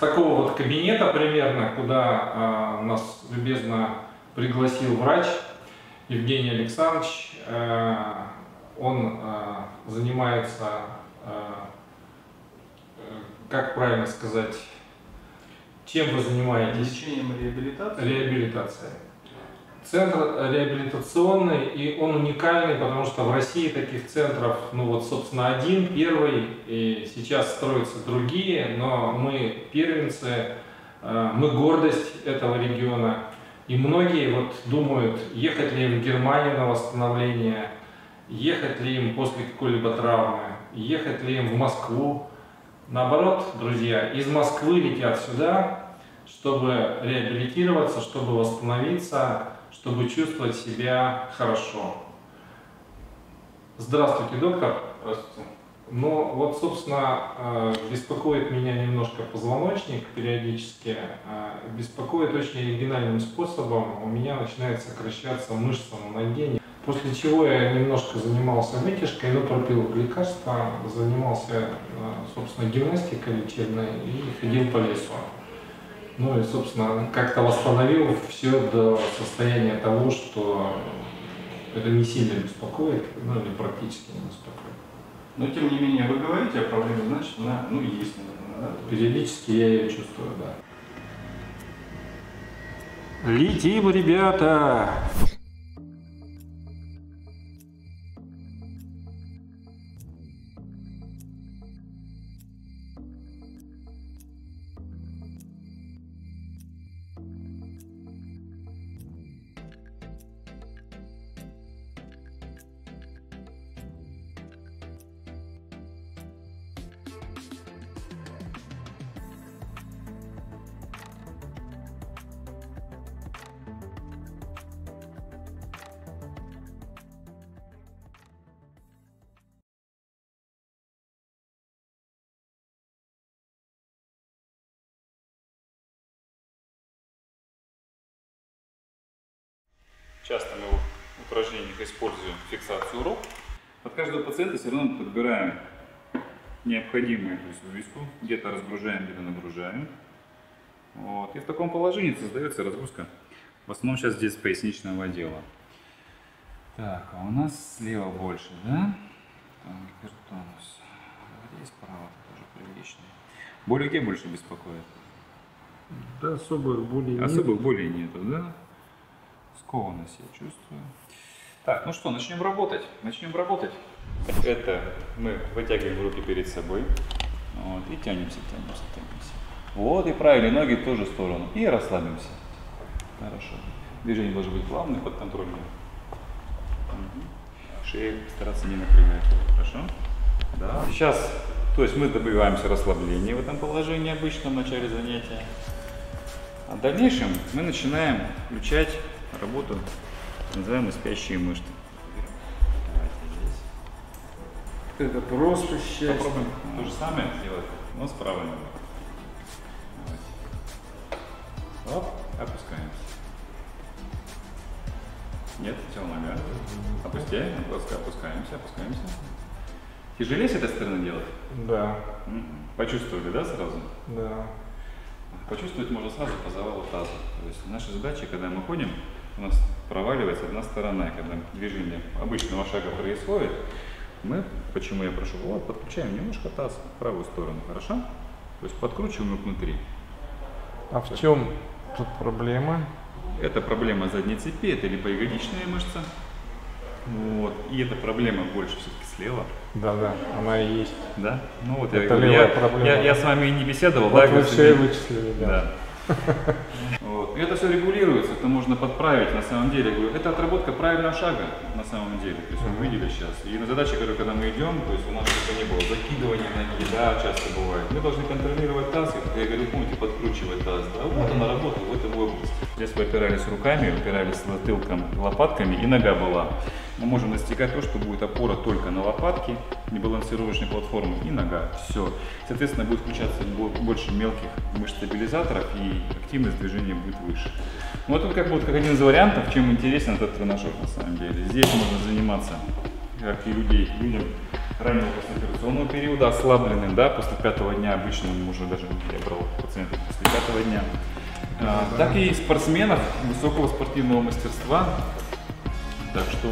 такого вот кабинета примерно, куда нас любезно пригласил врач Евгений Александрович. Он занимается, как правильно сказать, чем вы занимаетесь? Лечением и реабилитацией. Реабилитация. Центр реабилитационный, и он уникальный, потому что в России таких центров, ну вот, собственно, один, первый, и сейчас строятся другие, но мы первенцы, мы гордость этого региона. И многие вот думают, ехать ли им в Германию на восстановление, ехать ли им после какой-либо травмы, ехать ли им в Москву. Наоборот, друзья, из Москвы летят сюда, чтобы реабилитироваться, чтобы восстановиться, чтобы чувствовать себя хорошо. Здравствуйте, доктор. Здравствуйте. Ну вот, собственно, беспокоит меня немножко позвоночник периодически. Беспокоит очень оригинальным способом. У меня начинает сокращаться мышца на ноге. После чего я немножко занимался вытяжкой, но пропил лекарства, занимался, собственно, гимнастикой лечебной и ходил по лесу. Ну и, собственно, как-то восстановил все до состояния того, что это не сильно беспокоит, ну или практически не беспокоит. Но тем не менее вы говорите о проблеме, значит она, ну, есть, наверное, да? Периодически я ее чувствую, да. Летим, ребята! Часто мы в упражнениях используем фиксацию рук. Под каждого пациента все равно подбираем необходимую высоту, где-то разгружаем, где-то нагружаем. Вот. И в таком положении создается разгрузка, в основном сейчас здесь поясничного отдела. Так, а у нас слева больше, да? Там гипертонус. Здесь справа тоже приличный. Боли где больше беспокоит? Да, особых болей нет. Особых болей нету, да? Скованность я чувствую. Так, ну что, начнем работать. Начнем работать. Это мы вытягиваем руки перед собой. Вот, и тянемся, тянемся, тянемся. Вот, и правильные ноги в ту же сторону. И расслабимся. Хорошо. Движение должно быть плавное, подконтрольное. Шею стараться не напрягать. Хорошо? Да. Сейчас, то есть мы добиваемся расслабления в этом положении обычно в начале занятия. А в дальнейшем мы начинаем включать работу, называемые спящие мышцы. Это просто счастье. Попробуем то же самое сделать, но с правой ногой. Оп, опускаемся. Нет, тело нога. Опустяем, опускаемся, опускаемся. Тяжелее с этой стороны делать? Да. Почувствовали, да, сразу? Да. Почувствовать можно сразу по завалу таза. То есть наша задача, когда мы ходим, у нас проваливается одна сторона, когда движение обычного шага происходит, мы, почему я прошу, вот, подключаем немножко таз в правую сторону, хорошо? То есть подкручиваем их внутри. А в чем тут проблема? Это проблема задней цепи, это либо ягодичная мышца, вот, и эта проблема больше все-таки слева. Да, она и есть. Да? Ну вот это я с вами не беседовал, вот да? Вы все и вычислили, да. Вот. И это все регулируется, это можно подправить на самом деле. Это отработка правильного шага на самом деле. То есть вы видели сейчас. И на задаче, когда мы идем, то есть у нас чтобы не было закидывания ноги, да, часто бывает. Мы должны контролировать таз, как я говорю, помните, подкручивать таз. Да? Вот она работает в этой области. Здесь вы опирались руками, опирались затылком, лопатками, и нога была. Мы можем достигать то, что будет опора только на лопатки, небалансировочной платформы и нога. Все. Соответственно, будет включаться больше мелких мышц стабилизаторов и активность движения будет выше. Ну, это как будет как один из вариантов, чем интересен этот тренажер на самом деле. Здесь можно заниматься, как и людям раннего послеоперационного периода, ослабленным, да, после 5-го дня обычно уже даже я брал пациентов после 5-го дня, так и спортсменов высокого спортивного мастерства. Так что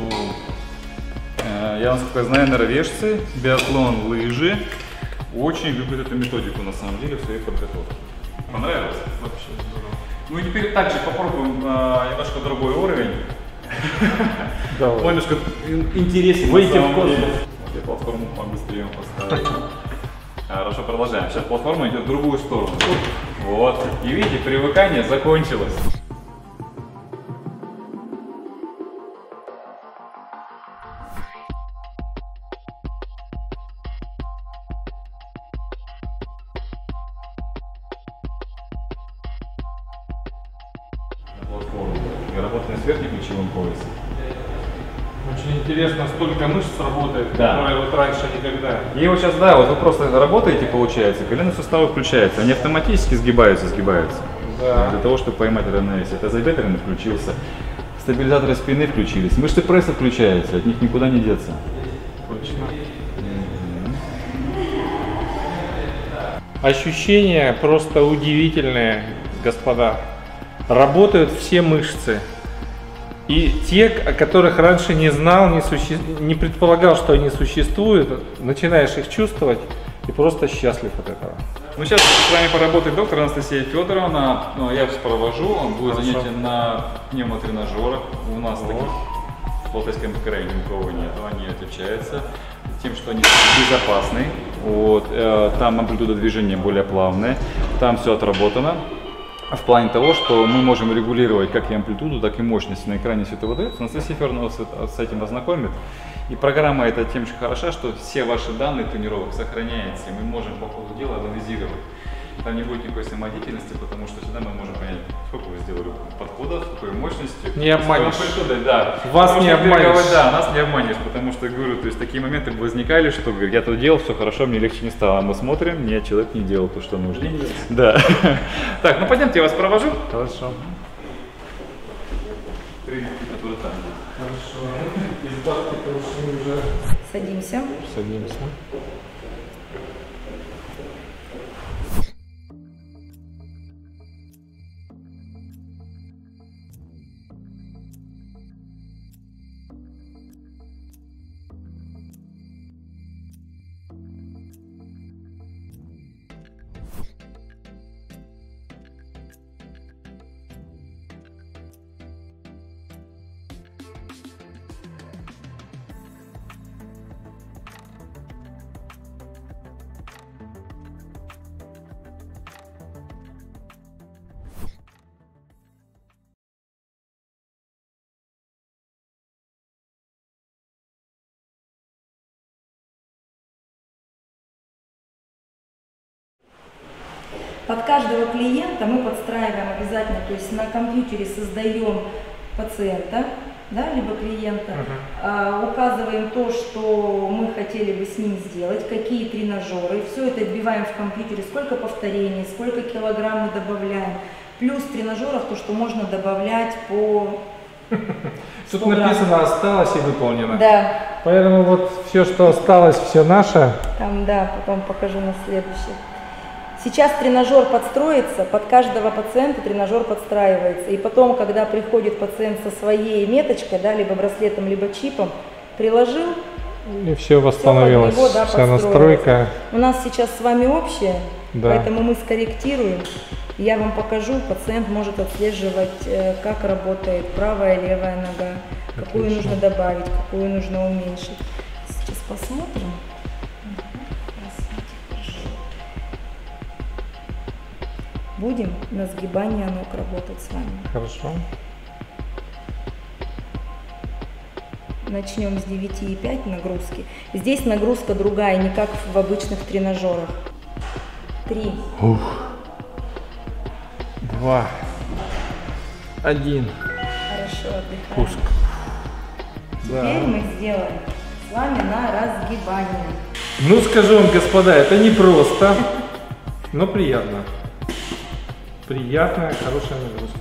я вам сколько знаю, норвежцы, биатлон, лыжи очень любят эту методику на самом деле в своей подготовке. Понравилось? Вообще здорово. Ну и теперь также попробуем немножко другой уровень. Давай. Он немножко интересен. Выйти в космос. Я платформу побыстрее поставлю. Хорошо, продолжаем. Сейчас платформа идет в другую сторону. Вот. И видите, привыкание закончилось. Платформу. Я работаю на сверхнеплечевом поясе. Очень интересно, столько мышц работает, Да. которые вот раньше никогда. И вот сейчас, да, вот вы просто работаете, получается, коленные суставы включаются, они автоматически сгибаются. Да. Для того, чтобы поймать равновесие. Тазобедренный включился, стабилизаторы спины включились, мышцы пресса включаются, от них никуда не деться. Точно. Ощущения просто удивительные, господа. Работают все мышцы. И те, о которых раньше не знал, не предполагал, что они существуют, начинаешь их чувствовать и просто счастлив от этого. Ну, сейчас с вами поработает доктор Анастасия Федоровна, я вас провожу, он будет Хорошо. занятия на пневмотренажерах. У нас таких в Алтайском крае никого нет, они отличаются тем, что они безопасны. Вот, там амплитуда движения более плавная, там все отработано. В плане того, что мы можем регулировать как и амплитуду, так и мощность. На экране все это выдается. Анастасия Федоровна с этим ознакомит. И программа эта тем же хороша, что все ваши данные тренировок сохраняются. И мы можем по ходу дела анализировать. Там не будет никакой самодеятельности, потому что сюда мы можем понять, сколько вы сделали подходов, с какой мощностью. Не обманешь. с какой амплитудой, да. Вас Потому не что, обманешь. Да, нас не обманешь, потому что, говорю, то есть такие моменты возникали, что говорю, я тут делал, все хорошо, мне легче не стало. А мы смотрим, нет, человек не делал то, что нужно. Да. Так, ну пойдемте, я вас провожу. Хорошо. Которые там. Хорошо. Из бабки ушли уже. Садимся. Садимся. Под каждого клиента мы подстраиваем обязательно, то есть на компьютере создаем пациента, да, либо клиента, указываем то, что мы хотели бы с ним сделать, какие тренажеры, все это вбиваем в компьютере, сколько повторений, сколько килограмм мы добавляем, плюс тренажеров, то, что можно добавлять по... Тут написано «осталось» и «выполнено». Да. Поэтому вот все, что осталось, все наше. Там, да, потом покажу на следующий. Сейчас тренажер подстроится, под каждого пациента тренажер подстраивается. И потом, когда приходит пациент со своей меточкой, да, либо браслетом, либо чипом, приложил, И все восстановилось, всё под него, да, вся подстроилось. настройка. У нас сейчас с вами общее, Да. поэтому мы скорректируем. Я вам покажу, пациент может отслеживать, как работает правая и левая нога, какую Отлично. нужно добавить, какую нужно уменьшить. Сейчас посмотрим. Будем на сгибание ног работать с вами. Хорошо. Начнем с 9,5 нагрузки. Здесь нагрузка другая, не как в обычных тренажерах. 3. 2, 1. Хорошо, отдыхаем. Пуск. Теперь мы сделаем с вами на разгибание. Ну, скажу вам, господа, это не просто, но приятно. Приятная, хорошая нагрузка.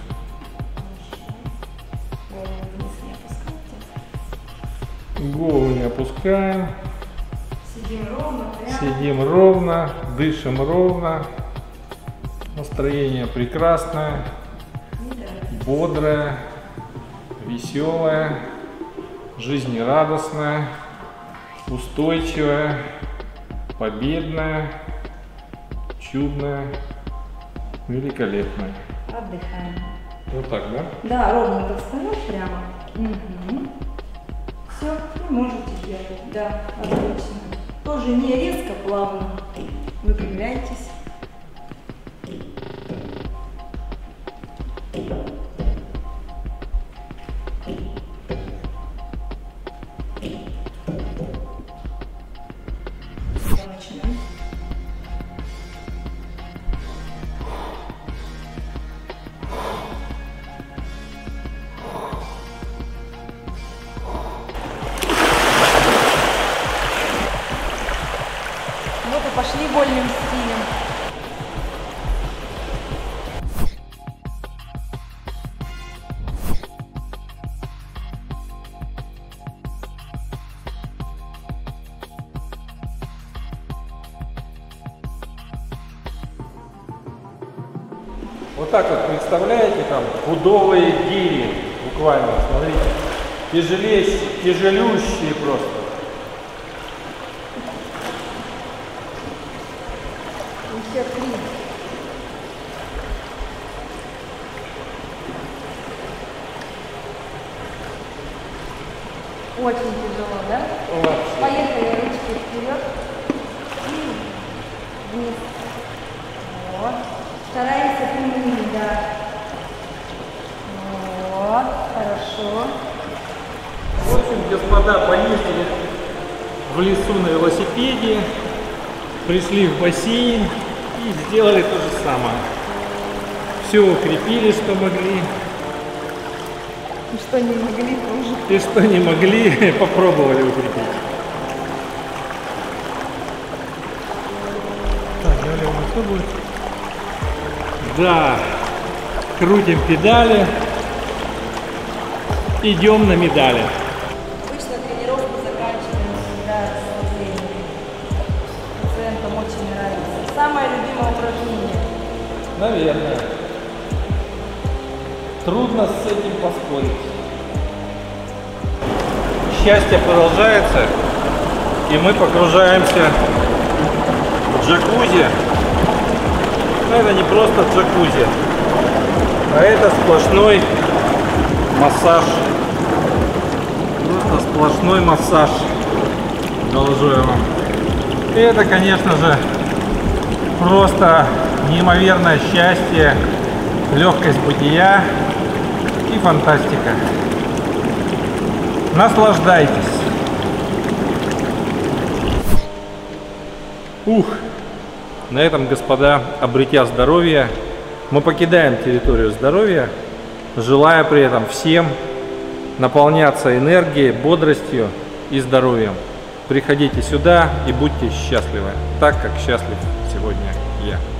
Голову вниз не опускайте. Голову не опускаем. Сидим ровно, прямо. Сидим ровно, дышим ровно. Настроение прекрасное, бодрое, веселое, жизнерадостное, устойчивое, победное, чудное, великолепное. Отдыхаем. Вот так, да? Да, ровненько встаешь прямо. Угу. Все, и можете делать. Да, отлично. Тоже не резко, плавно. Выпрямляйтесь. Начинаем. Вот и пошли вольным стилем. Вот так вот представляете, там пудовые гири, буквально, смотрите, тяжелющие просто. Еще три. Очень тяжело, да? Вообще. Поехали, ручки вперед и вниз. Вот. Стараемся прямыми, да. Вот, хорошо. В общем, господа, поездили в лесу на велосипеде, пришли в бассейн и сделали то же самое. Все укрепили, что могли, И что не могли тоже. и что не могли, попробовали укрепить. Так, далее у нас что будет? Да, крутим педали, идем на медали. Обычно тренировку заканчиваем всегда расслаблением. Пациентам очень нравится. Самое любимое упражнение. Наверное. Трудно с этим поспорить. Счастье продолжается, и мы погружаемся в джакузи. Но это не просто джакузи, а это сплошной массаж. Просто сплошной массаж, доложу я вам. И это, конечно же, просто неимоверное счастье, легкость бытия и фантастика. Наслаждайтесь. Ух! На этом, господа, обретя здоровье, мы покидаем территорию здоровья, желая при этом всем наполняться энергией, бодростью и здоровьем. Приходите сюда и будьте счастливы, так как счастлив сегодня я.